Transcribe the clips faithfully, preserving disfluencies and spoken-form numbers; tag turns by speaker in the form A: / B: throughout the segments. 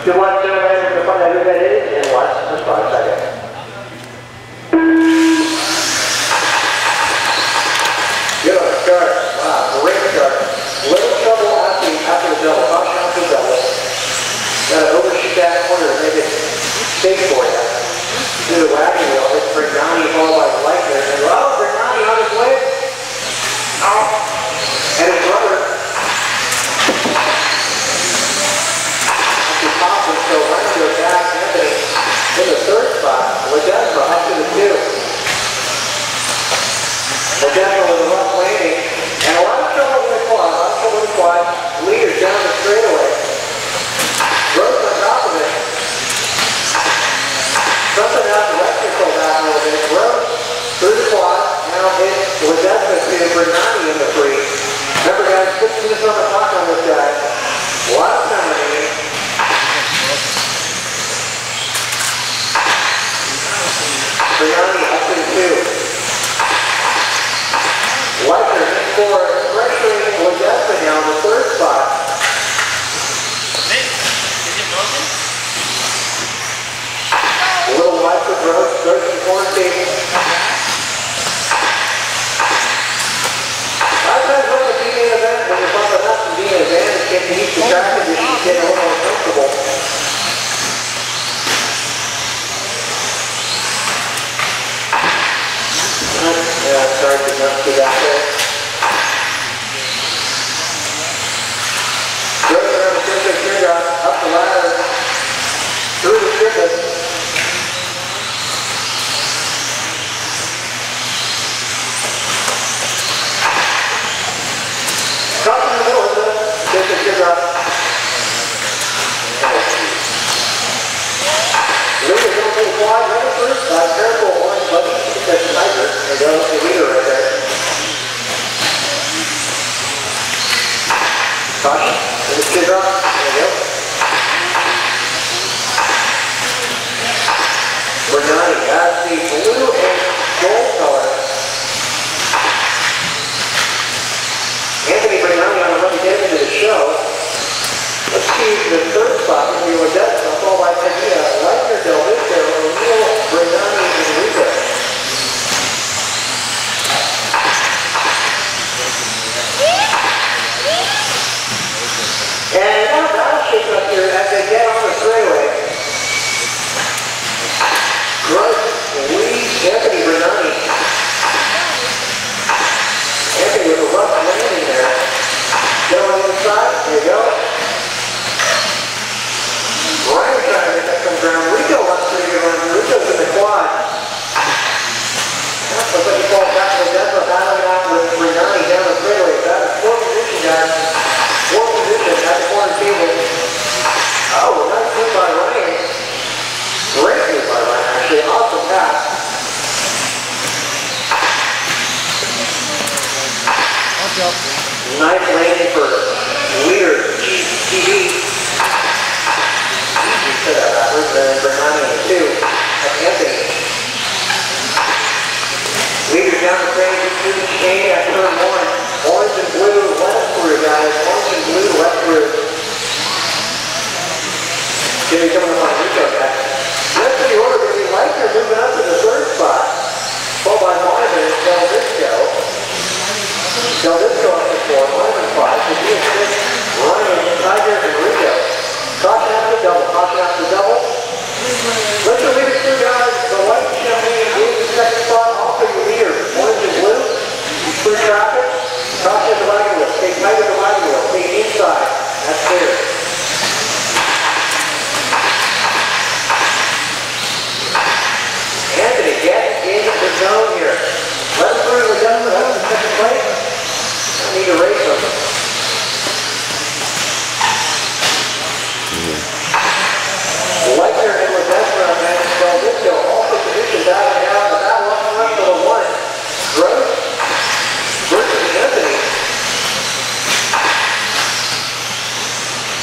A: Good luck, gentlemen. We're going to find out who that is in less than five seconds. Good start. Wow, great start. Little trouble after, after the double. Caution after the double. Got to overshoot that corner to make it safe for you. Do the wagon wheel. It's Brignani followed by Leitner. And well, Brignani on his way. Oh. And his rubber. After popping, so Leitner goes back. Anthony in the third spot. Ledesma up to the two. Ledesma with a rough landing. And a lot of trouble in the quad. A lot of trouble in the quad. Leaders down the straightaway. Rose on top of it. Something else, Leitner pulled back a little bit. Rose through the quad. Now it's Ledesma to Brignani in the free. Remember guys, six minutes on the clock on this guy. A lot of time remaining. Brignani up to the two. Leitner in for pressuring Ledesma now in the third spot. A little wide for Gross, Gross in quarantine. A lot of times when the B-main event, when you're bumping up and being an advantage, getting to each track condition, you get a little more comfortable. Yeah, sorry to not do that there. Gross around the circuit, trigger up the ladder, through the circuit. Top in the middle, isn't it? Take the trigger up. Leader going to the quad, running first. Uh, careful, orange button. That's a sniper. There goes the leader right there. Caution. Take the trigger up. There we go. Brignani has the blue and gold color. Anthony Brignani on a run to get into the show. Let's see the third spot will be Ledesma, followed by Padilla, Leitner, Del Vista, O'Neill, Brignani, and Rico. And now battle shape up here as they get on the straightaway. Gross leads Anthony Brignani. Anthony with a rough landing there. Going inside, there you go. Ryan trying to make that some ground. Rico wants pretty good run. Rico's in the quad. Looks like he falls back to Ledesma, battling out with Brignani down the straightaway. That is fourth position, guys. Fourth position at the corner table. Oh, nice move by Ryan. Great move by Ryan, actually. Awesome pass. Nice landing for leader T V. Easy to that backwards, then Brignani in the two. That's Anthony. Leader down the train, just through the chain at turn one. Orange and blue, left through, guys. Orange and blue, left through. Jimmy coming up on Rico, guys. Next in the order will be Leitner moving up to the third spot. Followed by Marvin and Del Visco. Del Visco up to four, Marvin five, Padilla six, Ryan, Tiger, and Rico. Caution after double, caution after double. Let's go lead it through, guys. The white champagne in the second spot, also your leader. Orange and blue. Through traffic. Caution at the wagon wheel. Stay tight with the wagon wheel. Stay inside. That's clear. Anthony, get in the zone here. Let him through the zone. That's the second place. I need to race him. Leitner and Ledesma and Del Visco also positioned battling out the battle up front for the one. Gross versus Anthony.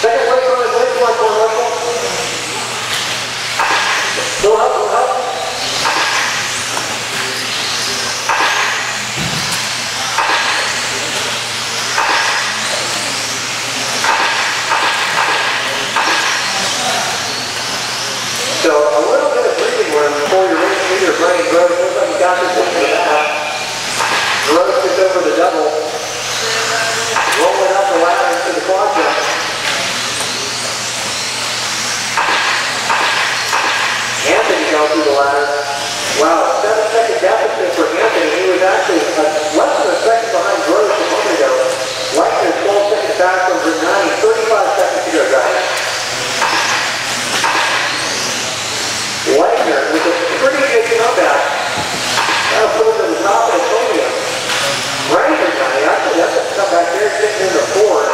A: So a little bit of breathing room before your race leader, Brian Gross. Looks like you got this one for that. Gross is over the double. Rolling up the ladder into the quad jump. Anthony going through the ladder. Wow, seven second deficit for Anthony. He was actually a, less than a second behind Gross a moment ago. Leitner twelve seconds back from Bernani. thirty-five seconds to go, guys. Leitner with a pretty good comeback. That'll put him to the top of the podium. Brian Bernani, actually that's a comeback there, sitting in the fourth.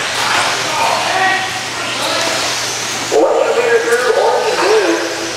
A: Orange leader through, orange and blue.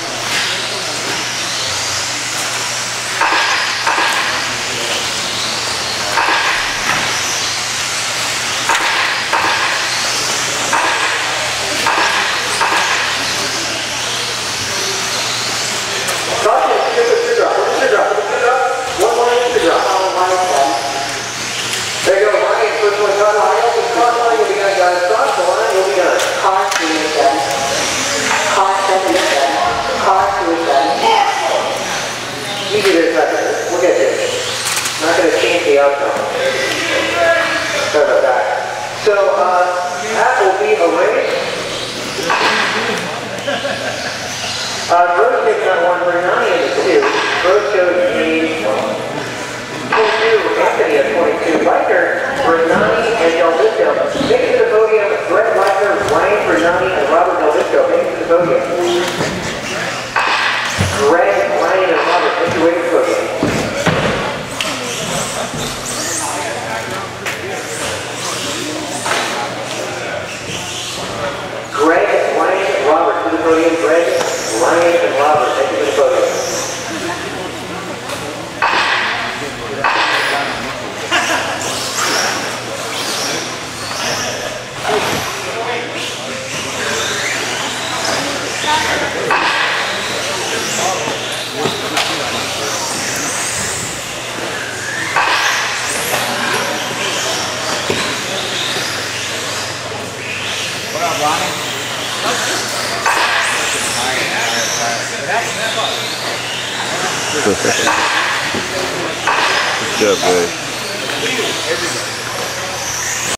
A: There you go, Ryan, first one cut line. Open cross line, you'll be done, guys. Cross the line, you'll be done.
B: Car to is done. Car seven is done. Car two is done.
A: You do this second. We'll get this. Not going to change the outcome. Sorry about that. So, uh, that will be a race. Uh, Gross takes on one, Bernani into two. Gross goes the twenty-two, Anthony at twenty-two. Leitner, Bernani, and Del Visco. Make it to the podium. Brett Leitner, Ryan Bernani, and Robert Del Visco. Make it to the podium. Greg, Ryan, and Robert, make your way to the podium. Greg, Ryan, Robert to the podium. Greg, Ryan, and Robert, take it to the podium.
C: What up, Ronnie?
D: Good job, buddy.